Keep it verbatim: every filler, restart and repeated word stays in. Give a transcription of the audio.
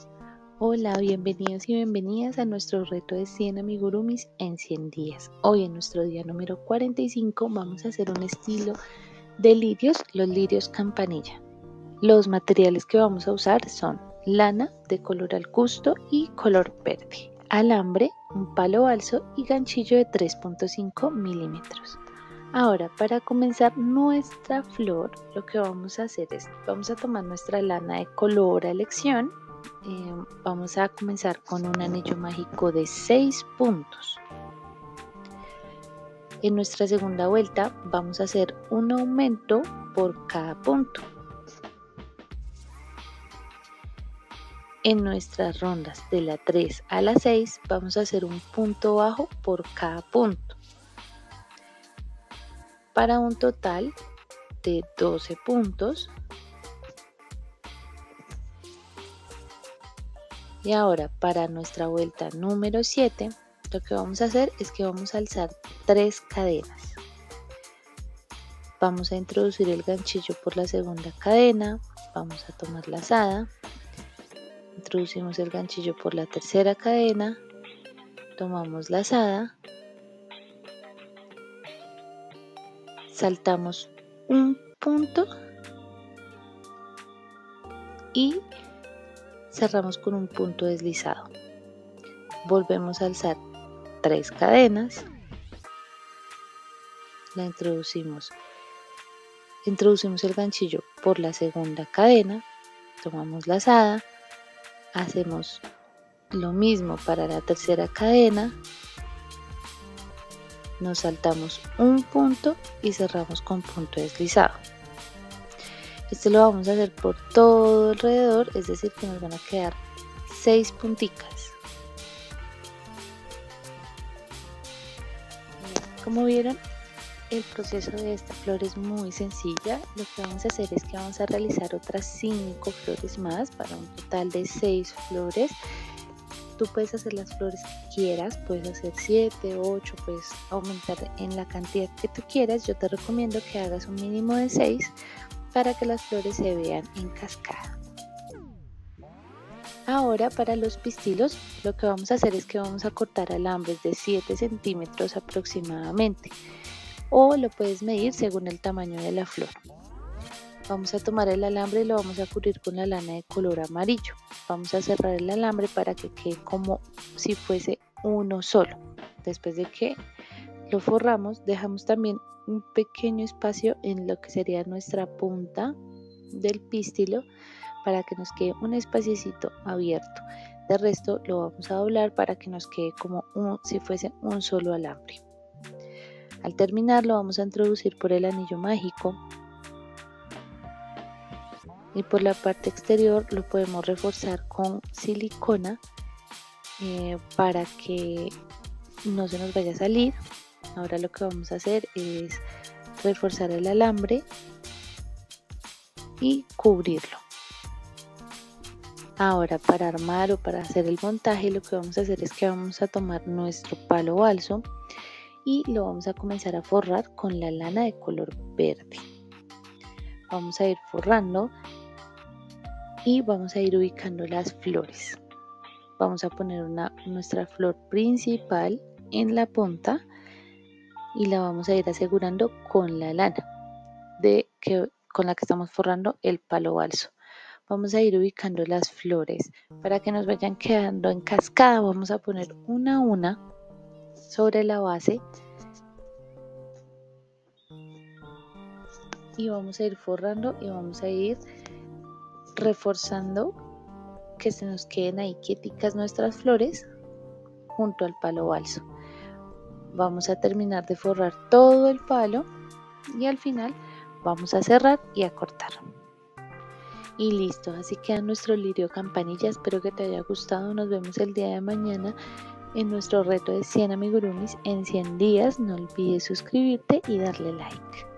Hola, bienvenidos y bienvenidas a nuestro reto de cien amigurumis en cien días. Hoy en nuestro día número cuarenta y cinco vamos a hacer un estilo de lirios, los lirios campanilla. Los materiales que vamos a usar son lana de color al gusto y color verde, alambre, un palo balso y ganchillo de tres punto cinco milímetros. Ahora, para comenzar nuestra flor, lo que vamos a hacer es, vamos a tomar nuestra lana de color a elección. Eh, vamos a comenzar con un anillo mágico de seis puntos. En nuestra segunda vuelta vamos a hacer un aumento por cada punto. En nuestras rondas de la tres a la seis vamos a hacer un punto bajo por cada punto, para un total de doce puntos. Y ahora para nuestra vuelta número siete, lo que vamos a hacer es que vamos a alzar tres cadenas. Vamos a introducir el ganchillo por la segunda cadena, vamos a tomar lazada, introducimos el ganchillo por la tercera cadena, tomamos lazada, saltamos un punto y cerramos con un punto deslizado. Volvemos a alzar tres cadenas, la introducimos, introducimos el ganchillo por la segunda cadena, tomamos lazada, hacemos lo mismo para la tercera cadena, nos saltamos un punto y cerramos con punto deslizado. Esto lo vamos a hacer por todo alrededor, es decir que nos van a quedar seis punticas. Como vieron, el proceso de esta flor es muy sencilla. Lo que vamos a hacer es que vamos a realizar otras cinco flores más para un total de seis flores. Tú puedes hacer las flores que quieras, puedes hacer siete, ocho, puedes aumentar en la cantidad que tú quieras. Yo te recomiendo que hagas un mínimo de seis para que las flores se vean en cascada. Ahora para los pistilos lo que vamos a hacer es que vamos a cortar alambres de siete centímetros aproximadamente, o lo puedes medir según el tamaño de la flor. Vamos a tomar el alambre y lo vamos a cubrir con la lana de color amarillo. Vamos a cerrar el alambre para que quede como si fuese uno solo. Después de que lo forramos, dejamos también un pequeño espacio en lo que sería nuestra punta del pistilo para que nos quede un espaciecito abierto. De resto lo vamos a doblar para que nos quede como un, si fuese un solo alambre. Al terminar lo vamos a introducir por el anillo mágico y por la parte exterior lo podemos reforzar con silicona eh, para que no se nos vaya a salir. Ahora lo que vamos a hacer es reforzar el alambre y cubrirlo. Ahora para armar o para hacer el montaje lo que vamos a hacer es que vamos a tomar nuestro palo balso y lo vamos a comenzar a forrar con la lana de color verde. Vamos a ir forrando y vamos a ir ubicando las flores. Vamos a poner una, nuestra flor principal en la punta y la vamos a ir asegurando con la lana de que, con la que estamos forrando el palo balso. Vamos a ir ubicando las flores para que nos vayan quedando en cascada. Vamos a poner una a una sobre la base y vamos a ir forrando y vamos a ir reforzando que se nos queden ahí quieticas nuestras flores junto al palo balso. Vamos a terminar de forrar todo el palo y al final vamos a cerrar y a cortar. Y listo, así queda nuestro lirio campanilla. Espero que te haya gustado. Nos vemos el día de mañana en nuestro reto de cien amigurumis en cien días. No olvides suscribirte y darle like.